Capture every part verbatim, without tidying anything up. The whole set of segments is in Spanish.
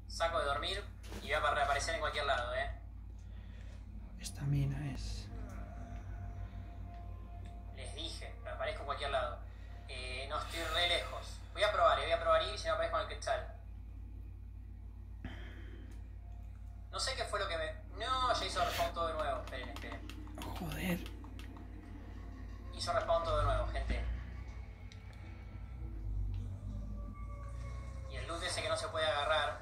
Saco de dormir y voy a reaparecer en cualquier lado, eh. Esta mina es... Les dije, reaparezco en cualquier lado. Eh, no estoy re lejos. Voy a probar, eh, voy a probar ir y si no aparezco en el quetzal. No sé qué fue lo que me... No, ya hizo respawn todo de nuevo. Esperen, esperen. Joder. Hizo respawn todo de nuevo, gente. Y el loot ese que no se puede agarrar.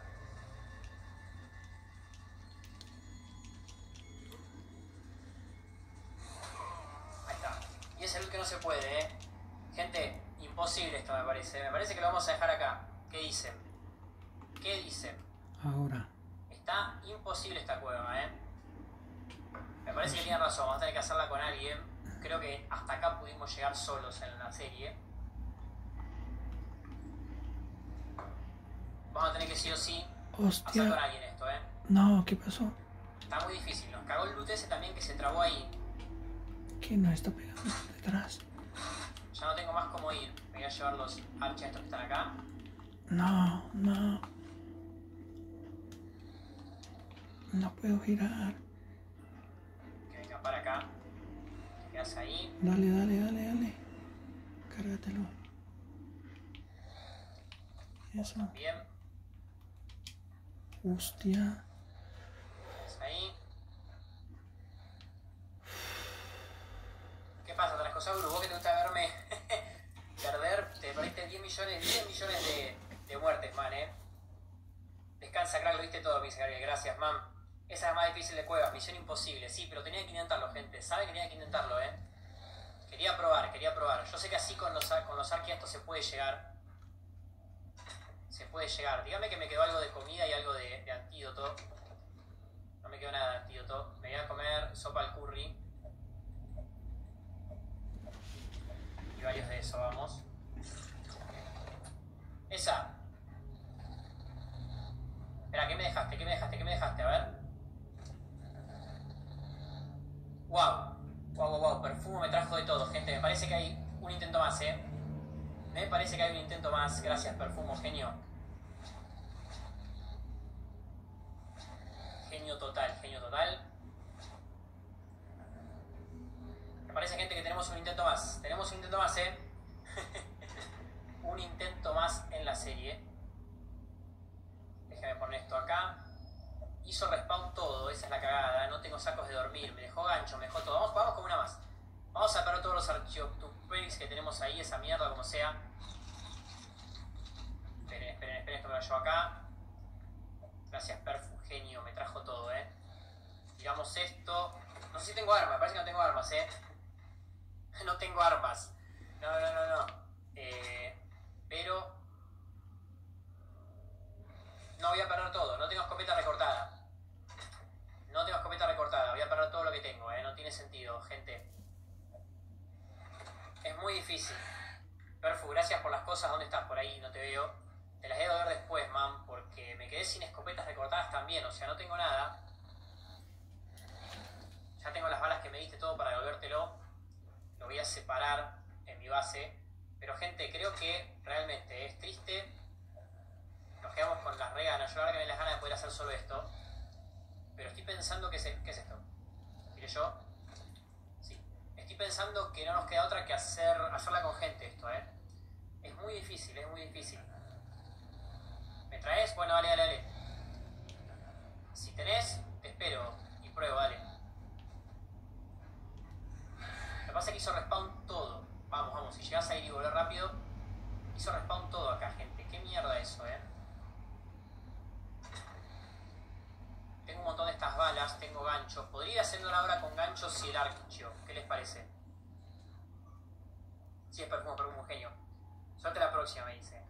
Ahí está. Y ese loot que no se puede, eh. Gente, imposible esto me parece. Me parece que lo vamos a dejar acá. ¿Qué dicen? ¿Qué dicen? Ahora. Está imposible esta cueva, eh. Me parece que tiene razón. Vamos a tener que hacerla con alguien. Creo que hasta acá pudimos llegar solos en la serie. Vamos a tener que sí o sí Hostia. hacer con alguien esto, eh. No, ¿qué pasó? Está muy difícil. Nos cagó el loot ese también que se trabó ahí. ¿Quién nos está pegando detrás? Ya no tengo más cómo ir. Me voy a llevar los archers estos que están acá. No, no. No puedo girar. Que vengan para acá. Te quedas ahí. Dale, dale, dale, dale. Cárgatelo. Eso. Bien. Hostia. Quedas ahí. ¿Qué pasa, Trascosaurus? Vos que te gusta verme perder, te perdiste diez millones, diez millones de, de muertes, man, eh. Descansa, crack, lo viste todo, me dice Gabriel. Gracias, man. Esa es la más difícil de cuevas, misión imposible. Sí, pero tenía que intentarlo, gente. Saben que tenía que intentarlo, eh. Quería probar, quería probar. Yo sé que así con los, con los arqueas esto se puede llegar. Se puede llegar. Dígame que me quedó algo de comida y algo de, de antídoto. No me quedó nada de antídoto. Me voy a comer sopa al curry. Y varios de eso, vamos. Esa. Espera, ¿qué me dejaste? ¿Qué me dejaste? ¿Qué me dejaste? A ver. Wow. Wow, wow, wow. Perfumo me trajo de todo, gente. Me parece que hay un intento más, eh. Me parece que hay un intento más. Gracias, Perfumo, genio. Genio total, genio total. Me parece, gente, que tenemos un intento más. Tenemos un intento más, eh. Un intento más en la serie. Déjame poner esto acá. Hizo respawn todo, esa es la cagada. No tengo sacos de dormir, me dejó gancho, me dejó todo. Vamos, vamos con una más. Vamos a sacar todos los archioctuperis que tenemos ahí, esa mierda, como sea. Esperen, esperen, esperen, esto me lo llevo acá. Gracias, Perfu, genio, me trajo todo, eh. Tiramos esto. No sé si tengo armas, me parece que no tengo armas, eh. No tengo armas. No, no, no, no. Eh, pero... No voy a perder todo, no tengo escopeta recortada. No tengo escopeta recortada, voy a perder todo lo que tengo, eh. No tiene sentido, gente. Es muy difícil. Perfu, gracias por las cosas. ¿Dónde estás? Por ahí, no te veo. Te las debo ver después, man, porque me quedé sin escopetas recortadas también. O sea, no tengo nada. Ya tengo las balas que me diste todo para devolvértelo. Lo voy a separar en mi base. Pero, gente, creo que realmente es triste. Nos quedamos con las re ganas. Yo la verdad que me las ganas de poder hacer solo esto. Pero estoy pensando que se... ¿Qué es esto? ¿Tiré yo? Sí. Estoy pensando que no nos queda otra que hacer hacerla con gente esto, ¿eh? Es muy difícil, es muy difícil. ¿Me traes? Bueno, dale, dale, dale. Si tenés, te espero y pruebo, dale. Lo que pasa es que hizo respawn todo. Vamos, vamos, si llegás a ir y volver rápido. Hizo respawn todo acá, gente. Qué mierda eso, ¿eh? Tengo un montón de estas balas, tengo ganchos. Podría ir haciendo una hora con ganchos y el archo. ¿Qué les parece? Sí, es perfumo, perfumo, genio. Suerte la próxima, me dice.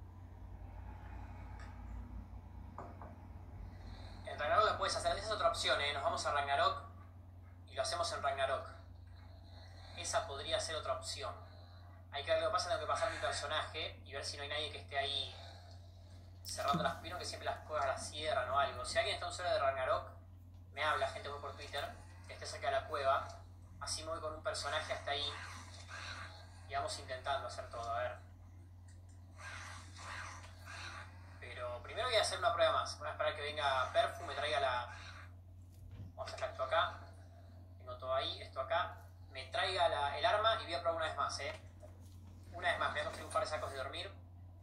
En Ragnarok lo puedes hacer. Esa es otra opción, ¿eh? Nos vamos a Ragnarok y lo hacemos en Ragnarok. Esa podría ser otra opción. Hay que ver lo que pasa, tengo que pasar mi personaje y ver si no hay nadie que esté ahí cerrando las... Vieron que siempre las cuevas las cierran o algo. Si alguien está en un server de Ragnarok, me habla, gente, voy por Twitter, que esté cerca de la cueva. Así me voy con un personaje hasta ahí y vamos intentando hacer todo, a ver. Pero primero voy a hacer una prueba más. Voy a esperar que venga Perfu, me traiga la... Vamos a sacar esto acá. Tengo todo ahí, esto acá. Me traiga la, el arma y voy a probar una vez más, ¿eh? Una vez más, me voy a construir un par de sacos de dormir.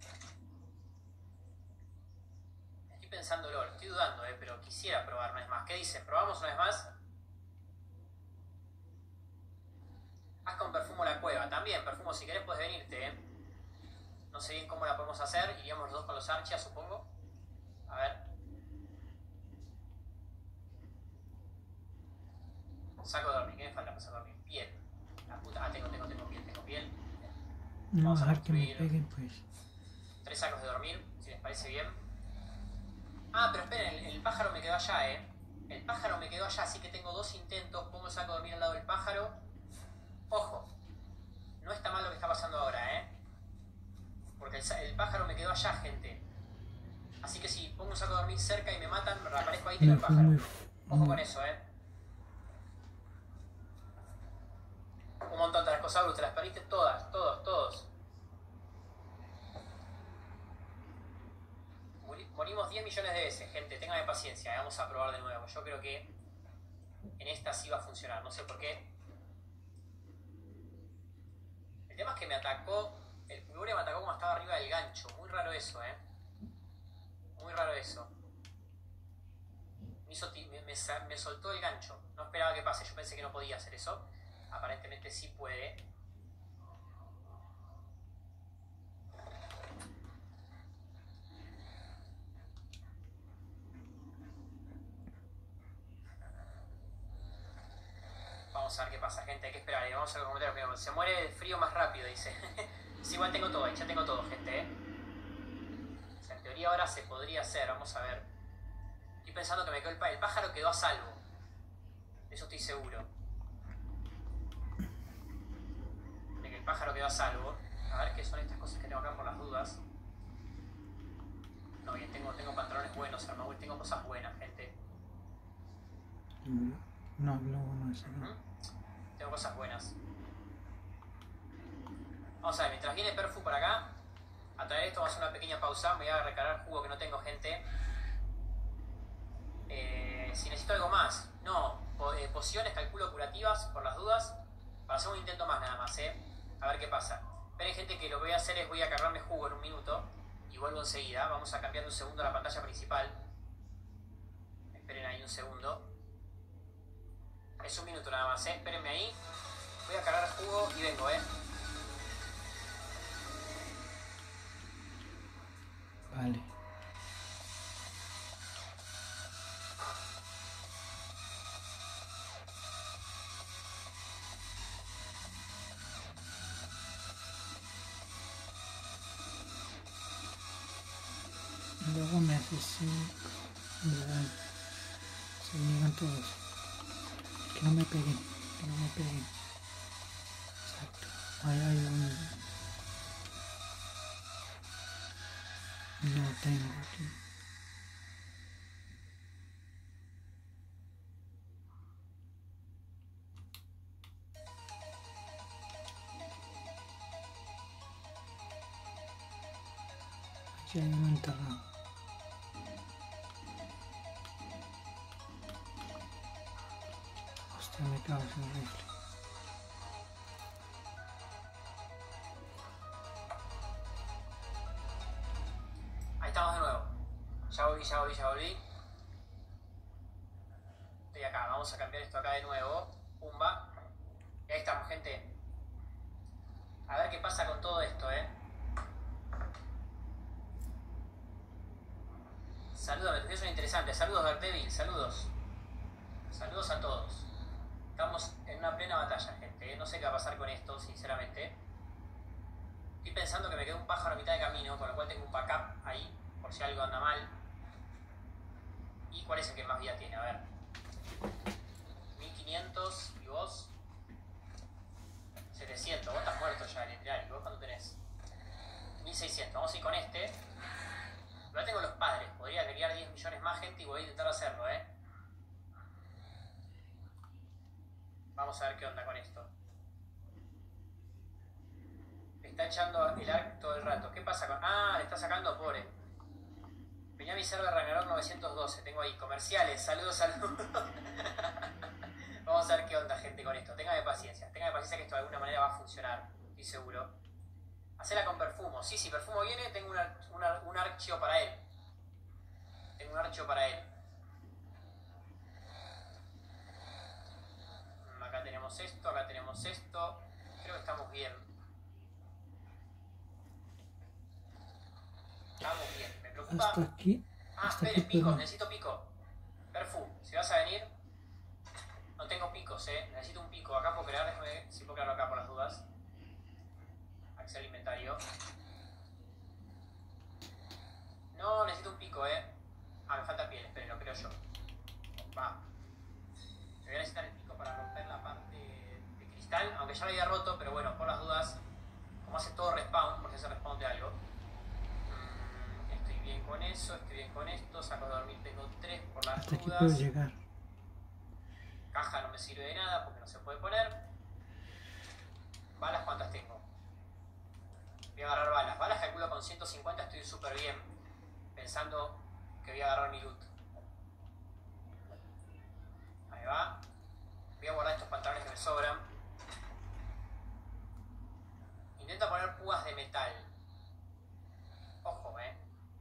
Estoy pensándolo, lo estoy dudando, ¿eh? Pero quisiera probar una vez más. ¿Qué dicen? ¿Probamos una vez más? Haz con Perfumo la cueva. También, Perfumo, si querés puedes venirte, ¿eh? No sé bien cómo la podemos hacer. Iríamos los dos con los archias, supongo. A ver. Saco de dormir. ¿Qué me falta para saco de dormir? Piel. La puta. Ah, tengo, tengo, tengo piel, tengo piel. No, Vamos a dejar que me construir peguen, pues. tres sacos de dormir, si les parece bien. Ah, pero esperen, el, el pájaro me quedó allá, ¿eh? El pájaro me quedó allá, así que tengo dos intentos. Pongo el saco de dormir al lado del pájaro. Ojo. No está mal lo que está pasando ahora, ¿eh? Porque el, el pájaro me quedó allá, gente. Así que si pongo un saco de dormir cerca y me matan, me reaparezco ahí y tengo el pájaro. Ojo con eso, ¿eh? Un montón de las cosas, te las perdiste todas, todos, todos. Morimos diez millones de veces, gente. Ténganme paciencia, ¿eh? Vamos a probar de nuevo. Yo creo que en esta sí va a funcionar. No sé por qué. El tema es que me atacó. El Pulguria me atacó como estaba arriba del gancho. Muy raro eso, ¿eh? Muy raro eso. Me, hizo, me, me, me soltó el gancho. No esperaba que pase. Yo pensé que no podía hacer eso. Aparentemente sí puede. Vamos a ver qué pasa, gente. Hay que esperar. ¿eh? Vamos a ver los comentarios primero. Se muere de frío más rápido, dice. Sí, igual tengo todo. Ya tengo todo, gente. ¿eh? O sea, en teoría ahora se podría hacer. Vamos a ver. Estoy pensando que me quedó el, el pájaro quedó a salvo. De eso estoy seguro. De que el pájaro quedó a salvo. A ver qué son estas cosas que tengo acá por las dudas. No, bien, tengo, tengo pantalones buenos, armadura. Tengo cosas buenas, gente. No, no, no, eso no. ¿Mm? Tengo cosas buenas. Vamos a ver, mientras viene Perfu por acá, a traer esto vamos a hacer una pequeña pausa. Me voy a recargar jugo que no tengo, gente. Eh, si necesito algo más, no, po eh, pociones, calculo curativas, por las dudas, para hacer un intento más nada más, eh. A ver qué pasa. Esperen, gente, que lo que voy a hacer es voy a cargarme jugo en un minuto y vuelvo enseguida. Vamos a cambiar un segundo la pantalla principal. Esperen ahí un segundo. Es un minuto nada más, eh. Espérenme ahí. Voy a cargar jugo y vengo, eh. Vale. Luego me hace así. Se niegan todos. Que no me peguen. Que no me peguen. Exacto. Ahí hay un... No tengo aquí. Aquí hay uno enterrado. Hostia, me cago en el rifle. Ahí estamos de nuevo. Ya volví, ya volví, ya volví. Estoy acá, vamos a cambiar esto acá de nuevo. Pumba. Y ahí estamos, gente. A ver qué pasa con todo esto, eh. Saludos, me parece interesante. Saludos, Daredevil, saludos. Saludos a todos. Estamos en una plena batalla, gente. No sé qué va a pasar con esto, sinceramente. Estoy pensando que me quedó un pájaro a mitad de camino, con lo cual tengo un backup ahí, por si algo anda mal. ¿Y cuál es el que más vida tiene? A ver. mil quinientos, ¿y vos? setecientos, vos estás muerto ya, literal. ¿Y vos cuánto tenés? mil seiscientos, vamos a ir con este. Pero tengo los padres, podría criar diez millones más, gente, y voy a intentar hacerlo, eh. Vamos a ver qué onda con esto. Le está echando el arco todo el rato. ¿Qué pasa con...? Ah, le está sacando, pobre. Venía a mi server Ragnarok novecientos doce, tengo ahí comerciales, saludos, saludos. Vamos a ver qué onda, gente, con esto. Téngame paciencia, téngame paciencia que esto de alguna manera va a funcionar, estoy seguro. Hacela con Perfumo. Sí, si Perfumo viene, tengo una, una, un archivo para él. Tengo un archivo para él. Acá tenemos esto, acá tenemos esto. Creo que estamos bien. Estamos bien. Me preocupa. Hasta aquí. Ah, Hasta esperen, aquí picos, puedo. necesito pico. Perfu, si vas a venir. No tengo picos, eh. Necesito un pico. Acá puedo crear, déjame ver si puedo crearlo acá por las dudas. Acceder al inventario. No, necesito un pico, eh. Ah, me falta piel, esperen, lo creo yo. Va. Voy a necesitar el pico para romper la parte de cristal, aunque ya lo había roto, pero bueno, por las dudas, como hace todo respawn, porque hace respawn de algo. Mm, estoy bien con eso, estoy bien con esto, saco de dormir, tengo tres por las Hasta aquí dudas. puedo llegar. Caja no me sirve de nada porque no se puede poner. Balas, ¿cuántas tengo? Voy a agarrar balas. Balas calculo con ciento cincuenta, estoy súper bien. Pensando que voy a agarrar mi loot. Ahí va. Voy a guardar estos pantalones que me sobran. Intenta poner púas de metal. Ojo, eh.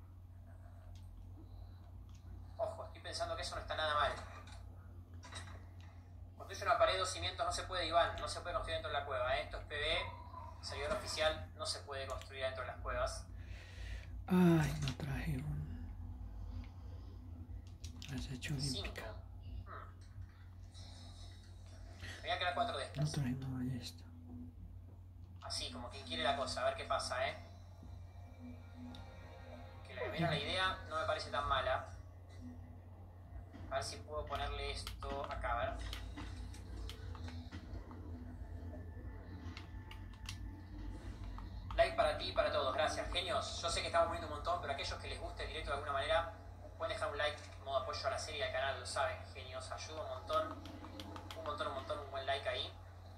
Ojo, estoy pensando que eso no está nada mal. Construye una pared, dos cimientos, no se puede, Iván, no se puede construir dentro de la cueva, ¿eh? Esto es P B, servidor oficial, no se puede construir dentro de las cuevas. Ay, no traje un... Has hecho cinco. olímpica. Hmm. Voy a crear cuatro de No estas. traje una ballesta. Así, como quien quiere la cosa, a ver qué pasa, ¿eh? Que le vieron la idea, no me parece tan mala. A ver si puedo ponerle esto acá, a ver. Like para ti y para todos, gracias, genios. Yo sé que estamos muriendo un montón, pero aquellos que les guste el directo de alguna manera, pueden dejar un like en modo apoyo a la serie y al canal, lo saben, genios, ayuda un montón. Un montón, un montón, un buen like ahí.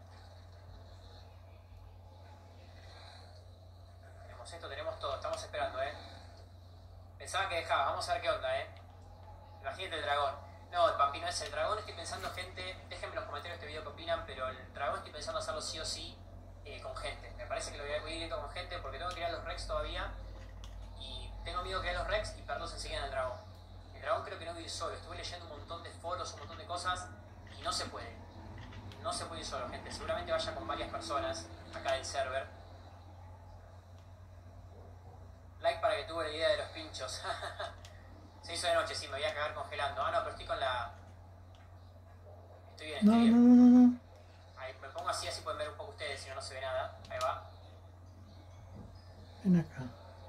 Tenemos esto, tenemos todo, estamos esperando, eh. Pensaba que dejaba, vamos a ver qué onda, eh. Imagínate el dragón. No, el Pampino es el dragón, estoy pensando, gente, déjenme en los comentarios de este video qué opinan, pero el dragón estoy pensando hacerlo sí o sí eh, con gente. Me parece que lo voy a ir directo con gente porque tengo que crear los Rex todavía y tengo miedo de crear los Rex y perderlos enseguida en el dragón. El dragón creo que no voy a ir solo, estuve leyendo un montón de foros, un montón de cosas y no se puede. No se puede ir solo, gente. Seguramente vaya con varias personas acá del server. Like para que tuve la idea de los pinchos. Se hizo de noche, sí, me voy a cagar congelando. Ah, no, pero estoy con la... Estoy bien, No, estoy no, bien. no, no, no. Ahí, me pongo así, así pueden ver un poco ustedes, si no, no se ve nada. Ahí va. Ven acá.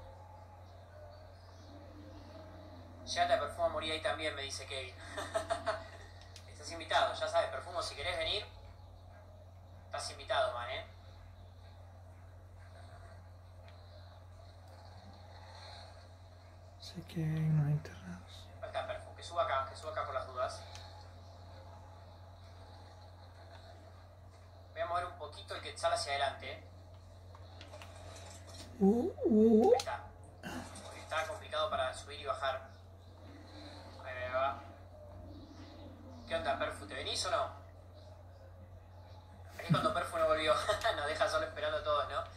Llegate a Perfumo a morir ahí también, me dice Kevin. Estás invitado, ya sabes, Perfumo, si querés venir, estás invitado, man, eh. Sé que hay unos enterrados. Ahí está Perfumo, que suba acá, que suba acá por las dudas. Voy a mover un poquito el Quetzal hacia adelante, eh. Uh, uh. Ahí está. Porque está complicado para subir y bajar. Ahí va. ¿Qué onda, Perfu? ¿Te venís o no? Aquí es cuando Perfu no volvió. Nos deja solo esperando a todos, ¿no?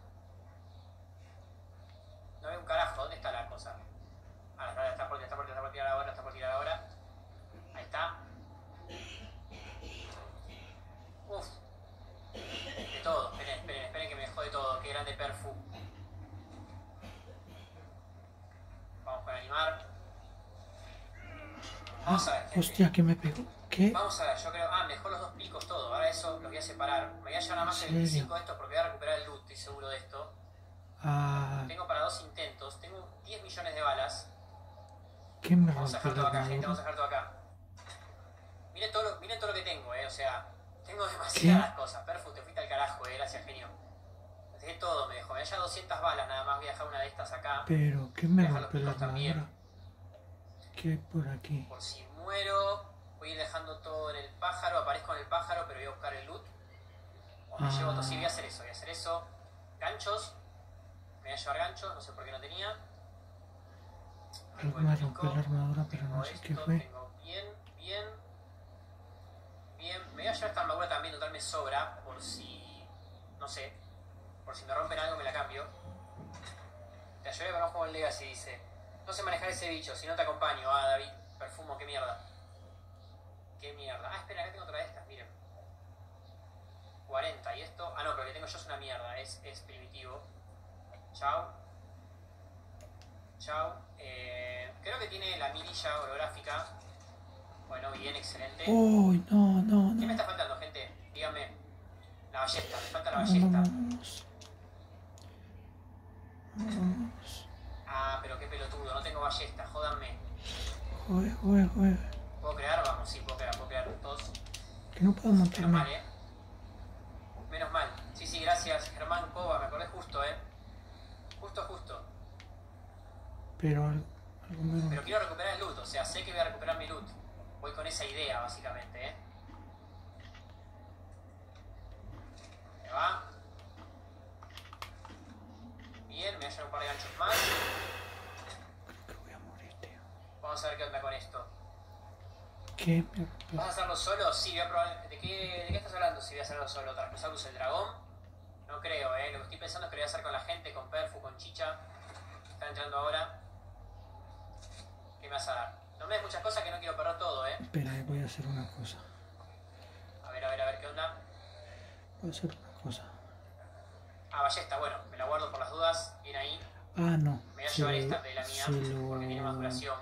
No veo un carajo. ¿Dónde está la cosa? Ah, está, está por, está por, está por tirar ahora, está por tirar ahora. Ahí está. Uf. De todo. Esperen, esperen, esperen que me dejó de todo. Qué grande Perfu. Vamos con animar. Vamos a ver, gente. Hostia, ¿qué me pegó? ¿Qué? Vamos a ver, yo creo... Ah, mejor los dos picos, todo. Ahora eso los voy a separar. Me voy a llevar nada más ¿En el serio? veinticinco de estos porque voy a recuperar el loot, estoy seguro de esto. Ah, Tengo para dos intentos. Tengo diez millones de balas. ¿qué me Vamos a rompió dejar todo la acá, gente. Vamos a armadura? dejar todo acá. Miren todo lo, miren todo lo que tengo, eh. O sea, tengo demasiadas cosas. Perfecto, te fuiste al carajo, eh. Gracias, genio. Dejé todo, me dejó. Me dejé doscientas balas nada más. Voy a dejar una de estas acá. Pero, ¿qué me rompió la armadura? ¿Qué hay por aquí? Por si muero, voy a ir dejando todo en el pájaro. Aparezco en el pájaro, pero voy a buscar el loot. O me Ah. llevo todo. Sí, voy a hacer eso. Voy a hacer eso. Ganchos. Me voy a llevar ganchos. No sé por qué no tenía. Tengo Algo el me pico, rompió la armadura, pero tengo no sé qué esto, fue. tengo bien, bien, bien. Me voy a llevar esta armadura también, total me sobra, por si, no sé, por si me rompen algo me la cambio. Te ayudé con un juego en Legacy, dice. No sé manejar ese bicho, si no te acompaño. Ah, David, perfumo, qué mierda. Qué mierda. Ah, espera, acá tengo otra de estas, miren. cuarenta, y esto... Ah, no, pero lo que tengo yo es una mierda, es, es primitivo. Chao. Chao. Eh, creo que tiene la mirilla holográfica. Bueno, bien, excelente. Uy, no, no, ¿Qué me no. está faltando, gente? Díganme. La ballesta, me falta la Vamos, ballesta. vamos. Vamos. Ah, pero qué pelotudo, no tengo ballesta, jódanme. Joder, joder, joder. ¿Puedo crear? Vamos, sí, puedo crear, puedo crear dos. Que no puedo Menos mal, montarme. eh. Menos mal. Sí, sí, gracias, Germán Cova, me acordé justo, eh. Justo, justo. Pero algo, algo me Pero rompió. quiero recuperar el loot, o sea, sé que voy a recuperar mi loot. Voy con esa idea, básicamente, eh. Me va. Bien, me voy a llevar un par de ganchos más. Creo que voy a morir, tío. Vamos a ver qué onda con esto. ¿Qué? Me rompió. ¿Vas a hacerlo solo? Sí, voy a probar. ¿De qué, de qué estás hablando si voy a hacerlo solo? ¿Tarkosaurus el dragón? No creo, eh. Lo que estoy pensando es que lo voy a hacer con la gente, con Perfu, con Chicha. Están entrando ahora. ¿Qué me vas a dar? No me des muchas cosas que no quiero perder todo, eh. Espera, eh, voy a hacer una cosa. A ver, a ver, a ver qué onda. Voy a hacer una cosa. Ah, ballesta, bueno, me la guardo por las dudas. Bien ahí. Ah, no. Me voy a Se llevar lo- esta de la mía, se lo- porque tiene más duración.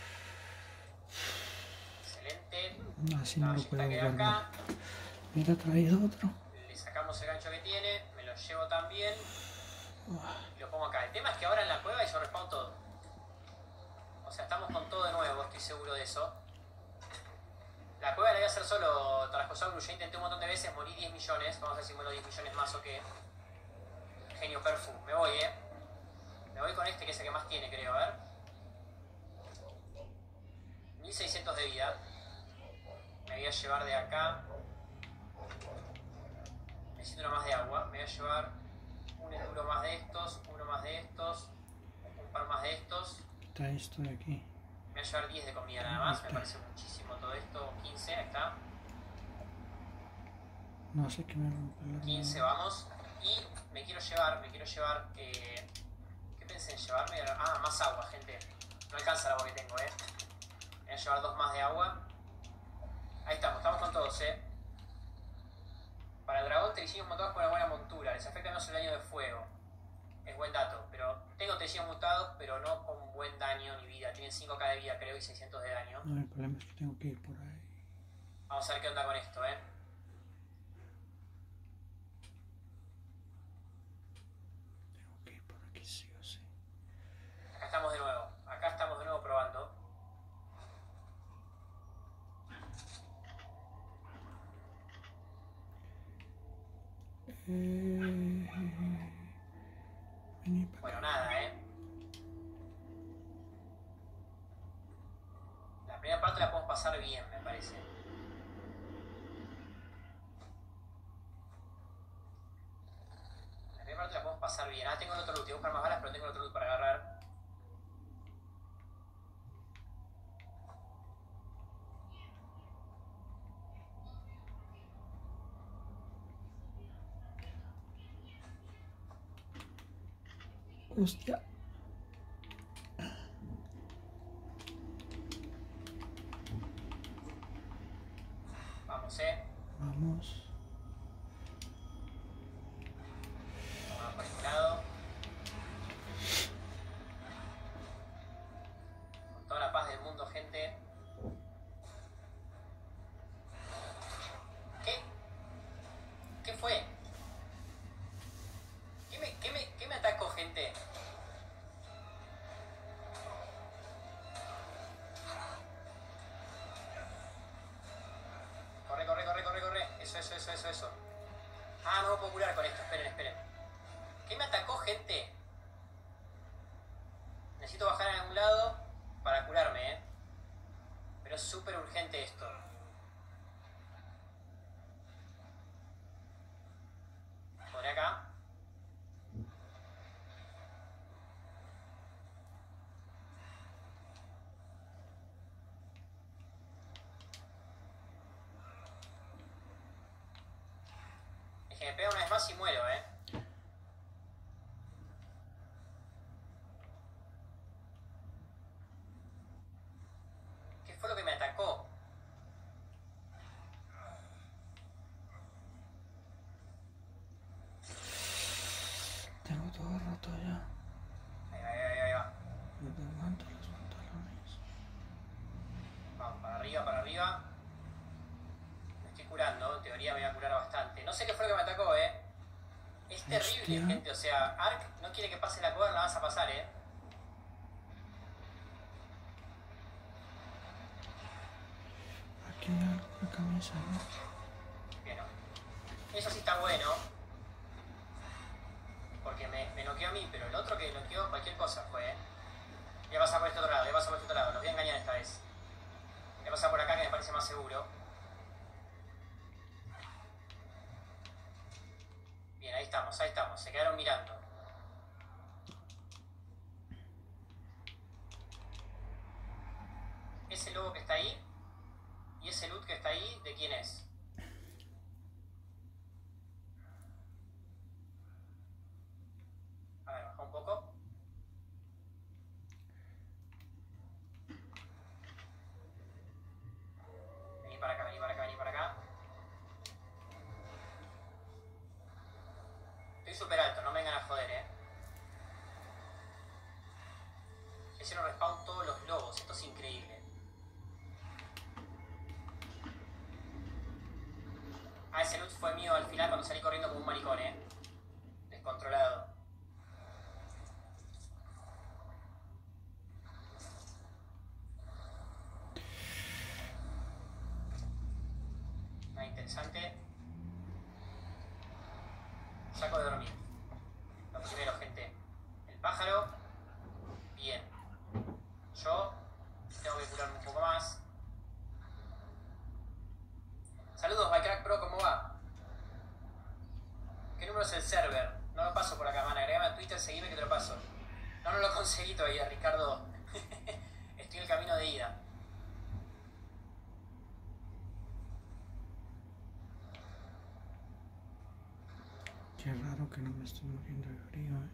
Excelente. Así La no lo ballesta puedo queda guardar. acá. Hubiera traído otro. Le sacamos el gancho que tiene. Me lo llevo también. Uah, Y lo pongo acá. El tema es que ahora en la cueva yo respawn todo. O sea, estamos con todo de nuevo, estoy seguro de eso. La cueva la voy a hacer solo Tarascosaurus. Ya intenté un montón de veces, morí diez millones. Vamos a ver si muero diez millones más o qué. Genio Perfu. Me voy, eh. Me voy con este que es el que más tiene, creo. A ver. mil seiscientos de vida. Me voy a llevar de acá. Necesito uno más de agua. Me voy a llevar un enduro más de estos, uno más de estos, un par más de estos. está esto de aquí. Me voy a llevar diez de comida nada más. Me parece muchísimo todo esto. quince, ahí está. No sé qué me rompió la quince, armadura. vamos. Y me quiero llevar, me quiero llevar. Eh, ¿Qué pensé en llevarme? Ah, más agua, gente. No alcanza el agua que tengo, eh. Me voy a llevar dos más de agua. Ahí estamos, estamos con todos, eh. Para el dragón, tricinios mutados con una buena montura. Les afecta menos el daño de fuego. Es buen dato. Pero tengo tricinios mutados, pero no con buen daño ni vida. Tienen cinco K de vida, creo, y seiscientos de daño. No, el problema es que tengo que ir por ahí. Vamos a ver qué onda con esto, eh. Tengo que ir por aquí sí o sí. Acá estamos de nuevo. Acá estamos de nuevo probando. Eh, vení para Bueno, acá. nada, eh. La primera parte la podemos pasar bien, me parece. La primera parte la podemos pasar bien. Ah, tengo el otro loot. Voy a buscar más balas, pero tengo el otro loot para agarrar. Hostia. Vamos, eh. Vamos. Vamos por este lado. Con toda la paz del mundo, gente. ¿Qué? ¿Qué fue? ¿Qué me, qué me, qué me atacó, gente? Corre, corre, corre, corre, corre. Eso, eso, eso, eso, eso. Ah, no me puedo curar con esto. Esperen, esperen. ¿Qué me atacó, gente? Necesito bajar a algún lado para curarme, ¿eh? Pero es súper urgente esto. ¿Podré acá? más y muero, eh. ¿Qué fue lo que me atacó? Tengo todo roto ya. Ahí va, ahí va, ahí va. Me levanto los pantalones. Vamos, para arriba, para arriba. Me estoy curando, en teoría me voy a curar bastante. No sé qué fue lo que me atacó, eh. Es terrible, Hostia. gente, o sea, Ark no quiere que pase la cover, la vas a pasar, eh. Aquí hay algo, una camisa, ¿no? Que no. Eso sí está bueno. Porque me, me noqueó a mí, pero el otro que noqueó cualquier cosa fue, eh. Voy a pasar por este otro lado, voy a pasar por este otro lado. Los voy a engañar esta vez. Voy a pasar por acá que me parece más seguro. Bien, ahí estamos, ahí estamos. Se quedaron mirando. Ese lobo que está ahí y ese loot que está ahí, ¿de quién es? A ver, baja un poco. Vení para acá, vení para acá, vení para acá. Estoy súper alto, no me vengan a joder, eh. Se hicieron respawn todos los lobos, esto es increíble. Ah, ese loot fue mío al final cuando salí corriendo como un maricón, eh. Descontrolado. Nada interesante. Saco de dormir. Lo primero, gente. El pájaro. Bien. Yo tengo que curarme un poco más. Saludos, MyCrack Pro, ¿cómo va? ¿Qué número es el server? No lo paso por acá, man. Agregame a Twitter, seguime que te lo paso. No, no lo conseguí todavía, Ricardo. Estoy en el camino de ida. Qué raro que no me estoy muriendo de frío, ¿eh?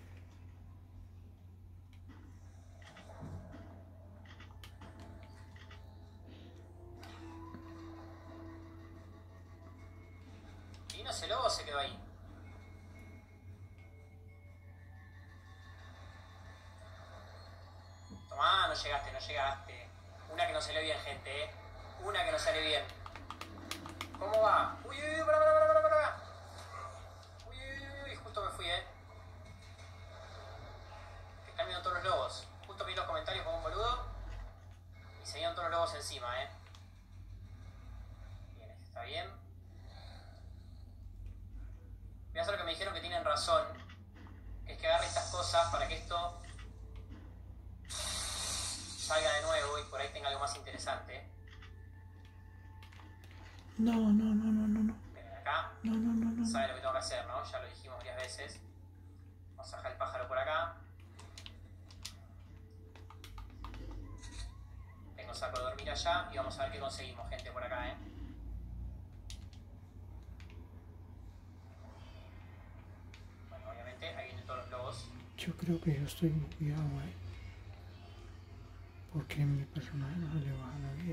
¿Vino ese lobo o se quedó ahí? Tomá, no llegaste, no llegaste. Una que no salió bien, gente, eh. Una que no sale bien. ¿Cómo va? Uy, uy, uy, para, para, para, para, para. Uy, uy, uy, uy, justo me fui, eh. Que están viendo todos los lobos. Justo vi los comentarios como un boludo. Y se vieron todos los lobos encima, eh. Bien, está bien. Voy a hacer lo que me dijeron que tienen razón. Que es que agarre estas cosas para que esto salga de nuevo y por ahí tenga algo más interesante. No, no, no, no, no, no. Ven acá. No, no, no, no. Sabe lo que tengo que hacer, ¿no? Ya lo dijimos varias veces. Vamos a dejar el pájaro por acá. Tengo saco de dormir allá y vamos a ver qué conseguimos, gente, por acá, ¿eh? Bueno, obviamente, ahí vienen todos los lobos. Yo creo que yo estoy bugueado, ¿eh? Porque mi personaje no se le baja la vida.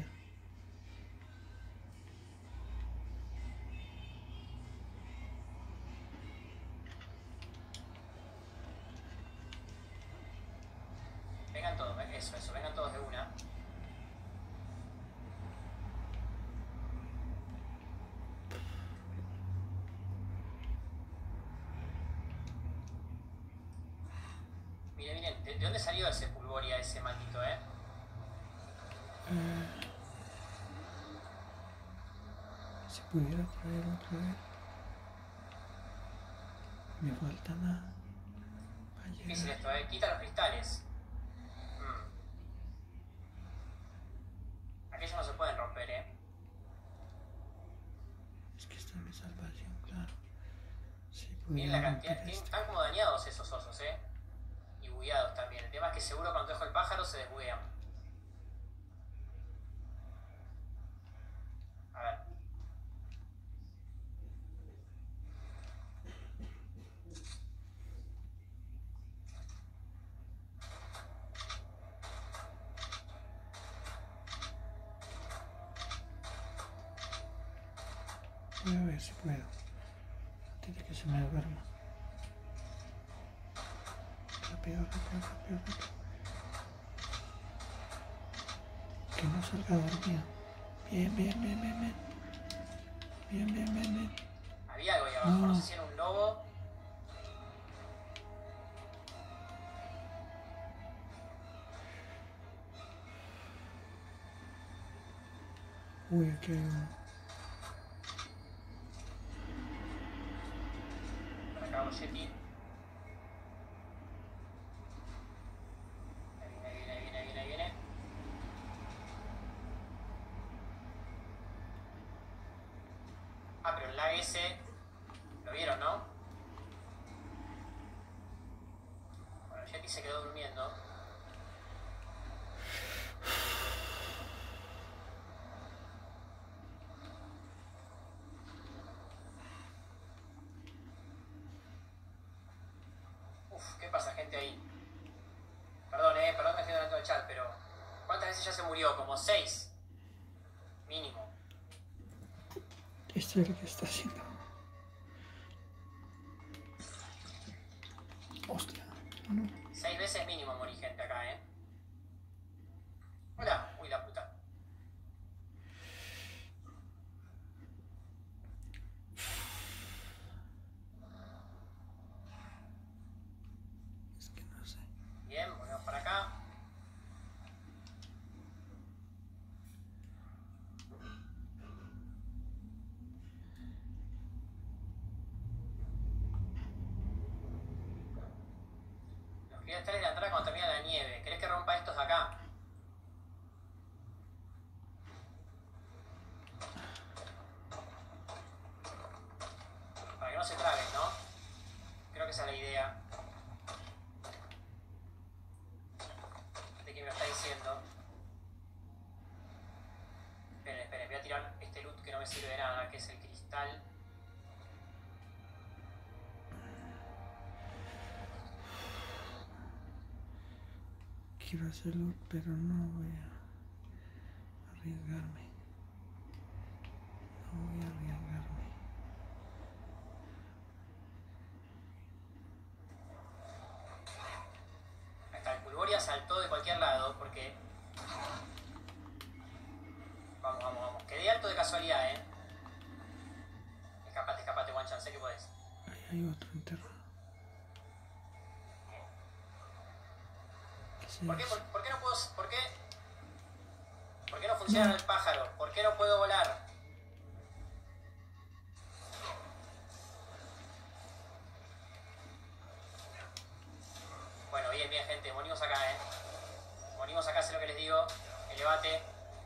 Vengan todos, eso, eso, vengan todos de una. Miren, miren, ¿de, de dónde salió ese Pulvoria, ese maldito, eh? Eh, si pudiera traer otra vez. Me falta nada. Para Difícil llegar. esto, eh. Quita los cristales. Mm. Aquellos no se pueden romper, eh. Es que esta es mi salvación, claro. Si Miren la pudiera cantidad. romper esto. Están como dañados esos osos, eh. Y bugueados también. El tema es que seguro cuando dejo el pájaro se desbuguean. A ver. Voy a ver si puedo. Antes de que se me duerma. Rápido, rápido, rápido, rápido. Que no salga dormido. Bien, bien, bien, bien, bien. Bien, bien, bien, bien. Había algo ahí abajo, no, no sé si era un lobo. Uy, aquí hay uno. Por acá un Yeti. Ahí viene, ahí viene, ahí viene, ahí viene, ahí viene. Ah, pero el lag ese lo vieron, ¿no? Bueno, el Yeti se quedó durmiendo. Uf, ¿qué pasa, gente ahí? Perdón, eh, perdón que estoy dentro del chat, pero ¿cuántas veces ya se murió? Como seis. Mínimo. Esto es lo que está haciendo. Hostia, no, no. Seis veces mínimo morí, gente, acá, eh. Hola. Uy, la puta. Es que no sé. Bien, volvemos para acá. Los cristales de la entrada cuando termina la nieve. ¿Querés que rompa estos de acá? Para que no se traguen, ¿no? Creo que esa es la idea. De que me lo está diciendo. Esperen, esperen, voy a tirar este loot que no me sirve de nada, que es el cristal. Quiero hacerlo, pero no voy a arriesgarme. No voy a arriesgarme. Ahí está, el Pulvoria saltó de cualquier lado porque... Vamos, vamos, vamos. Quedé alto de casualidad, eh. Escapate, escapate, Wanchan, sé que podés. Ahí hay otro enterrado. ¿Qué es ¿Por qué, eso? por, por qué no puedo...? ¿Por qué...? ¿Por qué no funciona el pájaro? ¿Por qué no puedo volar? Bueno, bien, bien, gente. Morimos acá, eh. Morimos acá, sé lo que les digo. Elevate.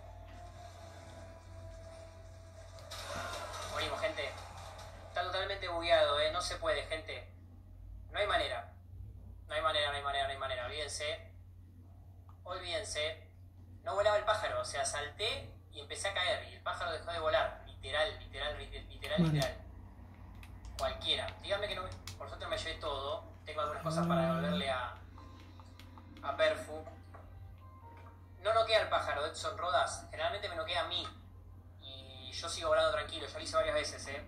Morimos, gente. Está totalmente bugueado, eh. No se puede, gente. No hay manera. No hay manera, no hay manera, no hay manera. Olvídense. Olvídense. No volaba el pájaro. O sea, salté y empecé a caer. Y el pájaro dejó de volar. Literal, literal, literal, Vale. literal. Cualquiera. Díganme que no me... Por suerte me llevé todo. Tengo algunas cosas para devolverle a... a Perfu. No noquea al pájaro, Edson Rodas. Generalmente me noquea a mí. Y yo sigo volando tranquilo. Yo lo hice varias veces, eh.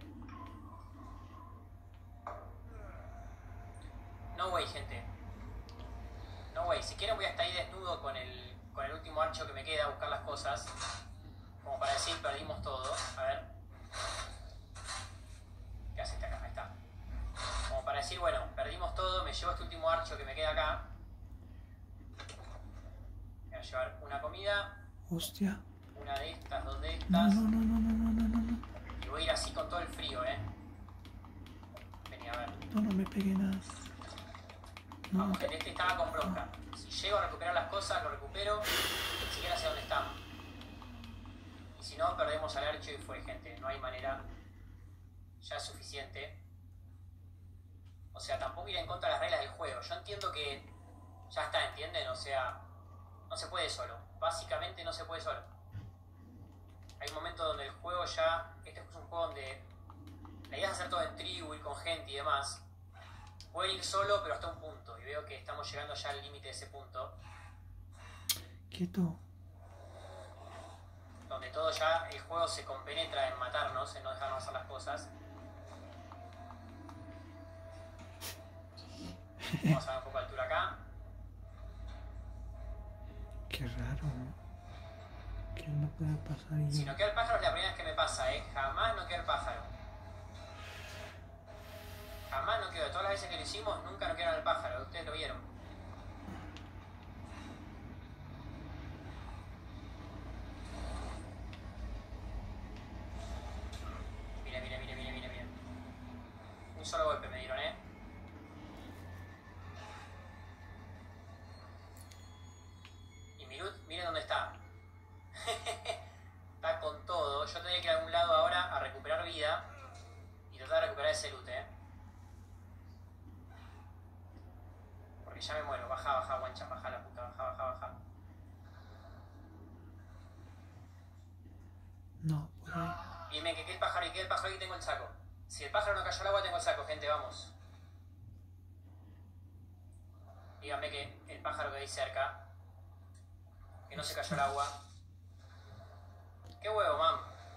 No way, gente. No way. Si quieren voy hasta ahí desnudo con el, con el último archo que me queda a buscar las cosas. Como para decir, perdimos todo. A ver. ¿Qué hace este acá? Ahí está. Como para decir, bueno, perdimos todo. Me llevo este último archo que me queda acá. Voy a llevar una comida. Hostia. Una de estas, dos de No, estas. no, no, no, no, no, no, no. Y voy a ir así con todo el frío, eh. Vení, a ver. No, no me pegué nada. No, Vamos, gente, este estaba con bronca. Si llego a recuperar las cosas, lo recupero. Ni siquiera sé dónde están. Y si no, perdemos al archo y fue, gente. No hay manera. Ya es suficiente. O sea, tampoco ir en contra de las reglas del juego. Yo entiendo que ya está, ¿entienden? O sea, no se puede solo. Básicamente no se puede solo. Hay un momento donde el juego ya... Este es un juego donde la idea es hacer todo en tribu, ir con gente y demás. Pueden ir solo, pero hasta un punto. Y veo que estamos llegando ya al límite de ese punto. Quieto. Donde todo ya el juego se compenetra en matarnos, en no dejarnos hacer las cosas. Vamos a dar un poco de altura acá. Qué raro, ¿no? Que no puede pasar y Si yo... no queda el pájaro es la primera vez que me pasa, ¿eh? Jamás no queda el pájaro. Jamás no quedó. Todas las veces que lo hicimos, nunca no quedaron el pájaro. Ustedes lo vieron. Mira, mira, mira, mira, mira, mira. Un solo golpe me dieron, ¿eh? Y Mirut, miren dónde está. Está con todo. Yo tendría que ir a algún lado ahora a recuperar vida y tratar de recuperar ese loot, ¿eh? Porque ya me muero. Baja, baja, guancha, baja la puta, baja, baja, baja. No, por ahí. Bien, bien, que quede el pájaro y quede el pájaro y tengo el saco. Si el pájaro no cayó al agua, tengo el saco, gente, vamos. Díganme que el pájaro que hay cerca, que no se cayó al agua. ¡Qué huevo, mam!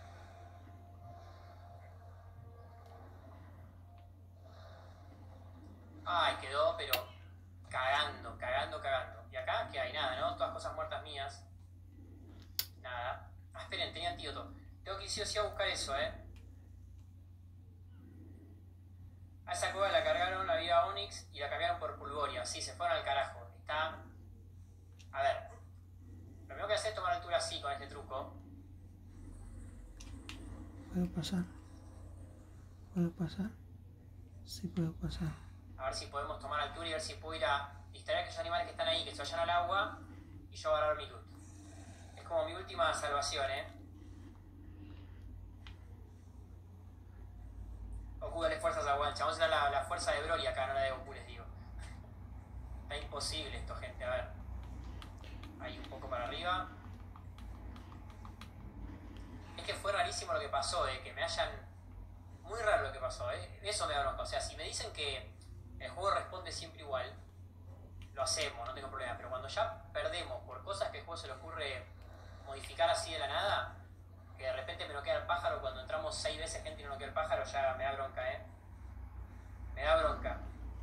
Ay, quedó, pero cagando, cagando, cagando. ¿Y acá qué hay? Nada, ¿no? Todas cosas muertas mías. Nada. Ah, esperen, tenía antídoto. Tengo que ir sí o sí a buscar eso, ¿eh? A esa cueva la cargaron la vida Onyx y la cambiaron por Pulgoria. Sí, se fueron al carajo. Está... A ver. Lo primero que hacer es tomar altura así con este truco. ¿Puedo pasar? ¿Puedo pasar? Sí puedo pasar. A ver si podemos tomar altura y ver si puedo ir a distraer a aquellos animales que están ahí, que se vayan al agua y yo agarrar mi loot. Es como mi última salvación, ¿eh? Goku, dale fuerzas a Guancha. Vamos a usar la, la fuerza de Broly acá, no la de Goku, les digo. Está imposible esto, gente. A ver. Ahí un poco para arriba. Es que fue rarísimo lo que pasó, ¿eh? Que me hayan... Muy raro lo que pasó, ¿eh? Eso me da bronca. O sea, si me dicen que el juego responde siempre igual, lo hacemos, no tengo problema. Pero cuando ya perdemos por cosas que el juego se le ocurre modificar así de la nada, que de repente me noquea el pájaro cuando entramos seis veces gente y no noquea el pájaro, ya me da bronca, ¿eh? Me da bronca.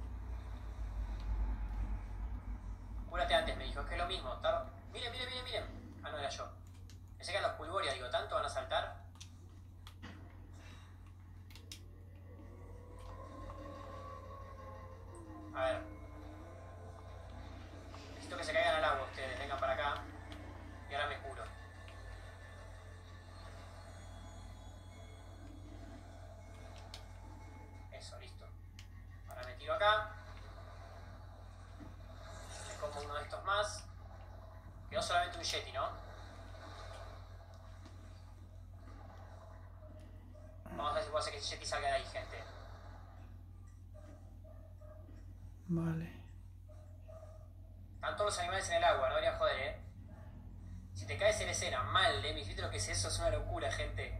Cúrate antes, me dijo, es que es lo mismo. Tar... Miren, miren, miren, miren. Ah, no, era yo. Pensé que eran los Pulgoria, digo, ¿tanto van a saltar? A ver. Necesito que se caigan al agua ustedes, vengan para acá. Y ahora me curo. Eso, listo. Ahora me tiro acá. Me como uno de estos más. Quedó solamente un Yeti, ¿no? Vamos a ver si puedo hacer que ese Yeti salga de ahí, gente. Vale. Están todos los animales en el agua, no debería joder, ¿eh? Si te caes en escena, mal, ¿eh? Mi filtro, que es eso? Es una locura, gente.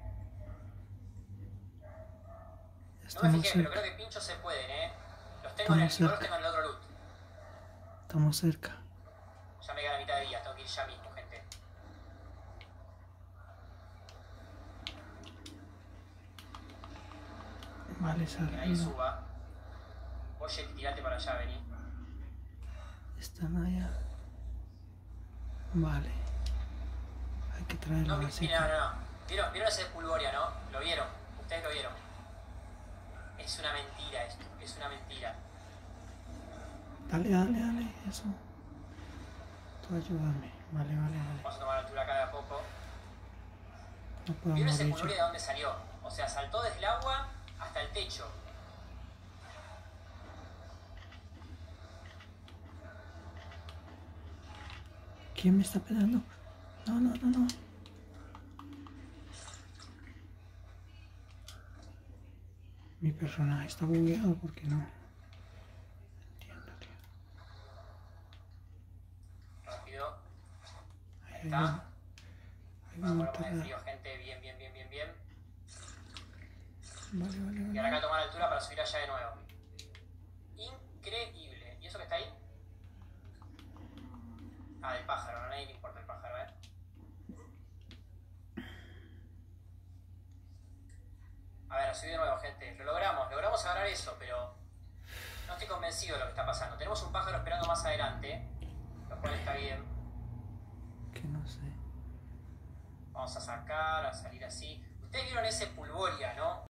No me fijé, Cerca. pero creo que pinchos se pueden, ¿eh? Los tengo, en el, no los tengo en el otro loot. Estamos cerca. Ya me queda la mitad de vida, tengo que ir ya mismo, gente. Vale, Que nadie salido. suba. Oye, tirate para allá, vení. Están allá. Vale. Hay que traerlo No, así. mira, no, no, no. ¿Vieron, ¿Vieron ese Pulgoria, no? Lo vieron. Ustedes lo vieron. Es una mentira esto. Es una mentira. Dale, dale, dale. Eso. Tú ayúdame. Vale, vale, vale. Vamos a tomar altura acá de a poco. No puedo ¿Vieron ese morir Pulgoria de yo. dónde salió? O sea, saltó desde el agua hasta el techo. ¿Quién me está pegando? No, no, no, no. Mi personaje está bugueado porque no. Entiendo, tío. Rápido. Ahí Ahí hay está. uno. Hay Vamos a uno poner de atrás. frío, gente. Bien, bien, bien, bien, bien. Vale, vale, Y vale. ahora acá tomar altura para subir allá de nuevo. Increíble. ¿Y eso que está ahí? Ah, del pájaro. A nadie le importa el pájaro, ¿eh? Bueno, subí de nuevo, gente. Lo logramos, logramos agarrar eso, pero no estoy convencido de lo que está pasando. Tenemos un pájaro esperando más adelante, lo cual está bien. Que no sé. Vamos a sacar, a salir así. Ustedes vieron ese Pulvoria, ¿no?